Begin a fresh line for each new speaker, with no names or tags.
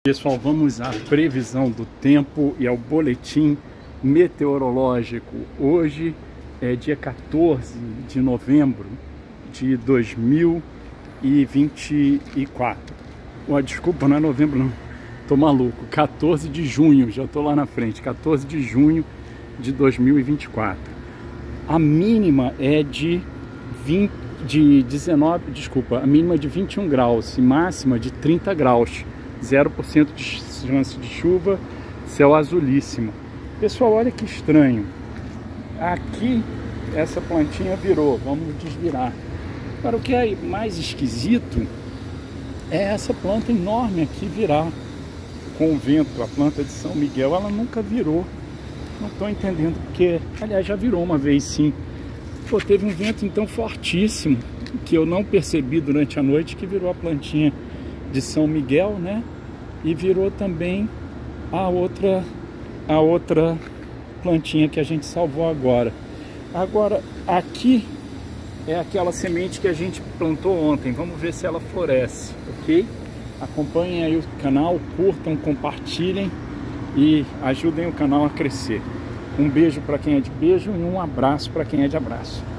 Pessoal, vamos à previsão do tempo e ao boletim meteorológico. Hoje é dia 14 de novembro de 2024. Desculpa, não é novembro não, tô maluco. 14 de junho, já tô lá na frente. 14 de junho de 2024. A mínima é de 21 graus e máxima de 30 graus. 0% de chance de chuva, céu azulíssimo. Pessoal, olha que estranho. Aqui, essa plantinha virou. Vamos desvirar. Agora, o que é mais esquisito é essa planta enorme aqui virar com o vento. A planta de São Miguel, ela nunca virou. Não estou entendendo porque, aliás, já virou uma vez sim. Pô, teve um vento então fortíssimo que eu não percebi durante a noite, que virou a plantinha de São Miguel, né? E virou também a outra plantinha que a gente salvou agora. Agora, aqui é aquela semente que a gente plantou ontem. Vamos ver se ela floresce, ok? Acompanhem aí o canal, curtam, compartilhem e ajudem o canal a crescer. Um beijo para quem é de beijo e um abraço para quem é de abraço.